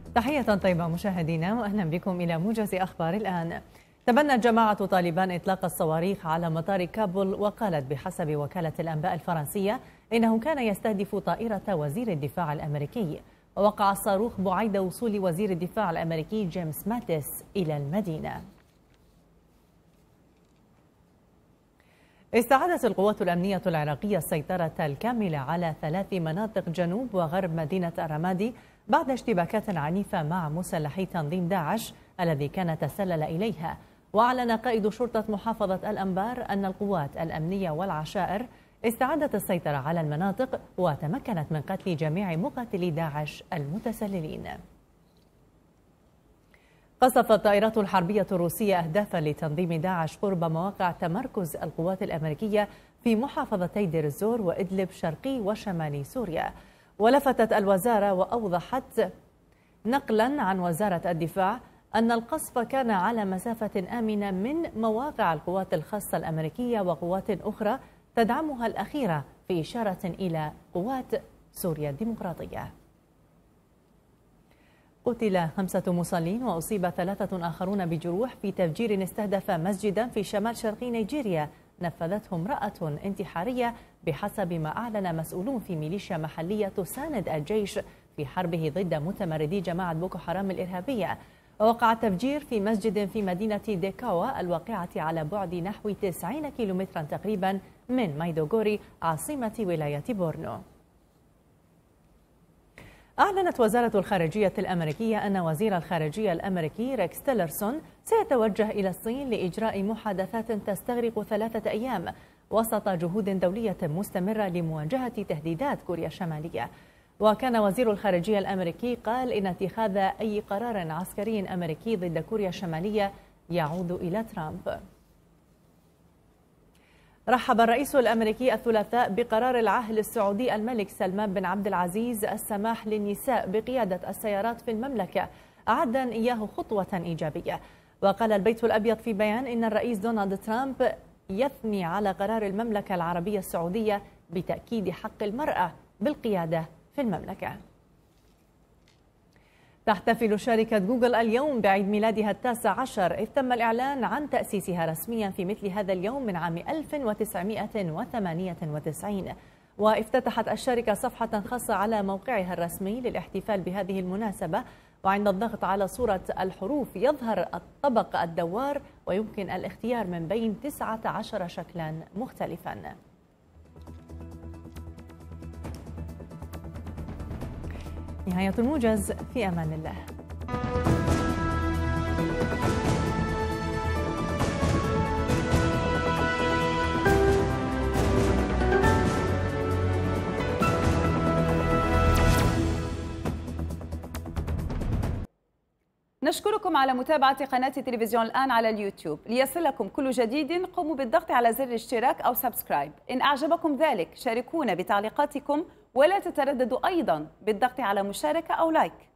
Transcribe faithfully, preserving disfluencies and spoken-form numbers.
تحية طيبة مشاهدينا وأهلا بكم إلى موجز أخبار الآن. تبنت جماعة طالبان إطلاق الصواريخ على مطار كابول، وقالت بحسب وكالة الأنباء الفرنسية إنه كان يستهدف طائرة وزير الدفاع الأمريكي. ووقع الصاروخ بعيد وصول وزير الدفاع الأمريكي جيمس ماتيس إلى المدينة. استعادت القوات الأمنية العراقية السيطرة الكاملة على ثلاث مناطق جنوب وغرب مدينة الرمادي بعد اشتباكات عنيفة مع مسلحي تنظيم داعش الذي كان تسلل إليها. وأعلن قائد شرطة محافظة الأنبار أن القوات الأمنية والعشائر استعادت السيطرة على المناطق وتمكنت من قتل جميع مقاتلي داعش المتسللين. قصفت الطائرات الحربية الروسية أهدافا لتنظيم داعش قرب مواقع تمركز القوات الأمريكية في محافظتي دير الزور وإدلب شرقي وشمالي سوريا. ولفتت الوزارة وأوضحت نقلا عن وزارة الدفاع أن القصف كان على مسافة آمنة من مواقع القوات الخاصة الأمريكية وقوات أخرى تدعمها الأخيرة، في إشارة إلى قوات سوريا الديمقراطية. قتل خمسة مصلين وأصيب ثلاثة آخرون بجروح في تفجير استهدف مسجدا في شمال شرقي نيجيريا نفذته امرأة انتحارية، بحسب ما أعلن مسؤولون في ميليشيا محلية تساند الجيش في حربه ضد متمردي جماعة بوكو حرام الإرهابية. ووقع التفجير في مسجد في مدينة ديكاوا الواقعة على بعد نحو تسعين كيلومترا تقريبا من مايدوغوري عاصمة ولاية بورنو. أعلنت وزارة الخارجية الأمريكية أن وزير الخارجية الأمريكي ريكس تيلرسون سيتوجه إلى الصين لإجراء محادثات تستغرق ثلاثة أيام وسط جهود دولية مستمرة لمواجهة تهديدات كوريا الشمالية. وكان وزير الخارجية الأمريكي قال إن اتخاذ أي قرار عسكري أمريكي ضد كوريا الشمالية يعود إلى ترامب. رحب الرئيس الأمريكي الثلاثاء بقرار العاهل السعودي الملك سلمان بن عبد العزيز السماح للنساء بقيادة السيارات في المملكة، أعدا إياه خطوة إيجابية. وقال البيت الأبيض في بيان إن الرئيس دونالد ترامب يثني على قرار المملكة العربية السعودية بتأكيد حق المرأة بالقيادة في المملكة. تحتفل شركة جوجل اليوم بعيد ميلادها التاسع عشر، إذ تم الإعلان عن تأسيسها رسميا في مثل هذا اليوم من عام ألف وتسعمائة وثمانية وتسعين. وافتتحت الشركة صفحة خاصة على موقعها الرسمي للاحتفال بهذه المناسبة، وعند الضغط على صورة الحروف يظهر الطبق الدوار ويمكن الاختيار من بين تسعة عشر شكلا مختلفا. نهاية الموجز، في أمان الله. نشكركم على متابعة قناة تلفزيون الآن على اليوتيوب. ليصلكم كل جديد قوموا بالضغط على زر الاشتراك أو سبسكرايب. إن أعجبكم ذلك شاركونا بتعليقاتكم، ولا تترددوا أيضا بالضغط على مشاركة أو لايك.